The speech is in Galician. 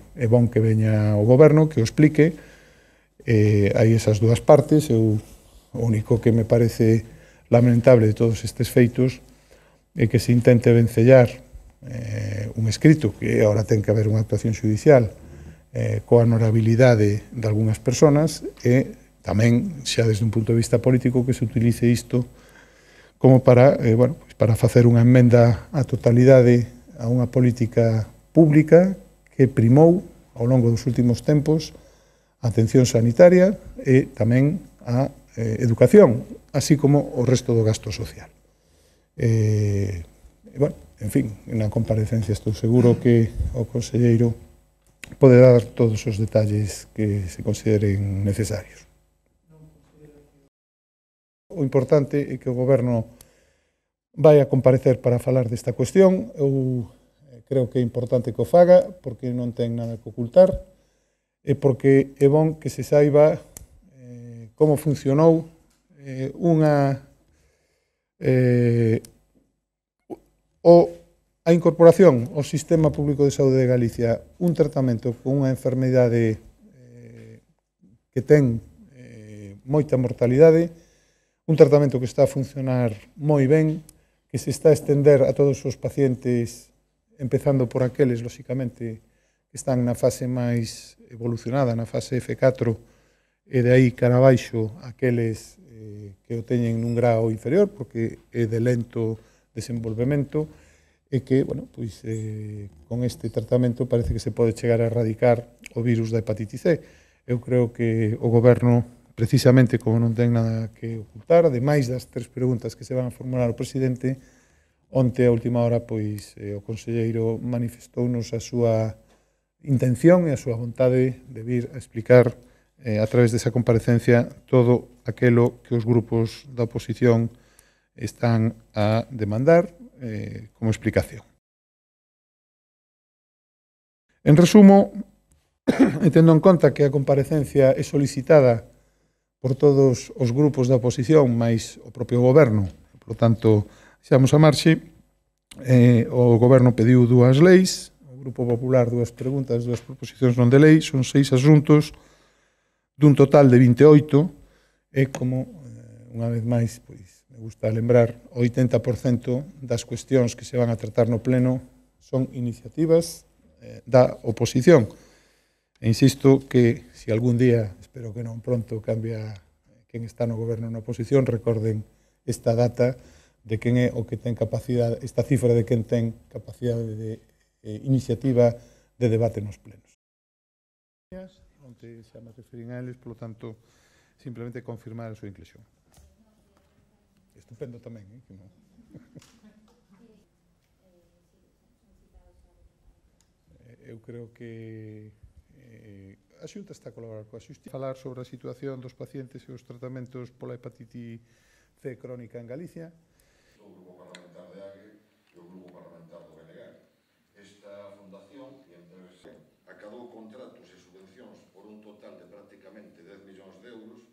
é bon que veña o goberno, que o explique. Hai esas dúas partes. O único que me parece lamentable de todos estes feitos é que se intente vencellar un escrito que agora ten que haber unha actuación judicial coa honorabilidade de algunhas personas e tamén, xa desde un punto de vista político, que se utilice isto como para, para facer unha enmenda á totalidade a unha política pública que primou ao longo dos últimos tempos a atención sanitaria e tamén a educación, así como o resto do gasto social. En fin, na comparecencia estou seguro que o conselleiro pode dar todos os detalles que se consideren necesarios. O importante é que o goberno vai a comparecer para falar desta cuestión. Eu creo que é importante que o faga porque non ten nada que ocultar e porque é bon que se saiba como funcionou a incorporación ao Sistema Público de Saúde de Galicia un tratamento con unha enfermidade que ten moita mortalidade, un tratamento que está a funcionar moi ben, que se está a estender a todos os pacientes, empezando por aqueles, lóxicamente, que están na fase máis evolucionada, na fase F4, e de aí cara abaixo aqueles que o teñen nun grau inferior, porque é de lento desenvolvemento, e que, con este tratamento parece que se pode chegar a erradicar o virus da hepatitis C. Eu creo que o goberno, precisamente como non ten nada que ocultar, ademais das 3 preguntas que se van a formular ao presidente, onte a última hora, o conselleiro manifestounos a súa intención e a súa vontade de vir a explicar a través desa comparecencia todo aquilo que os grupos da oposición están a demandar como explicación. En resumo, e tendo en conta que a comparecencia é solicitada por todos os grupos da oposición, máis o propio goberno, por tanto, xamos a marxe, o goberno pediu 2 leis, o Grupo Popular 2 preguntas, 2 proposicións non de lei, son 6 asuntos dun total de 28, e como, unha vez máis, me gusta lembrar, o 80% das cuestións que se van a tratar no pleno son iniciativas da oposición. E insisto que, se algún día, espero que non pronto, cambia quen está no goberno na oposición, recorden esta data de quen é o que ten capacidade, esta cifra de quen ten capacidade de iniciativa de debate nos plenos. Onte xa me referín a eles, polo tanto, simplemente confirmar a súa inclusión. Estupendo tamén, que non. Eu creo que a Xunta está a colaborar coa Xustiza. Falar sobre a situación dos pacientes e os tratamentos pola hepatite C crónica en Galicia. O Grupo Parlamentar de AGE e o Grupo Parlamentar do BNG. Esta fundación acadou contratos e subvencións por un total de prácticamente 10 millóns de euros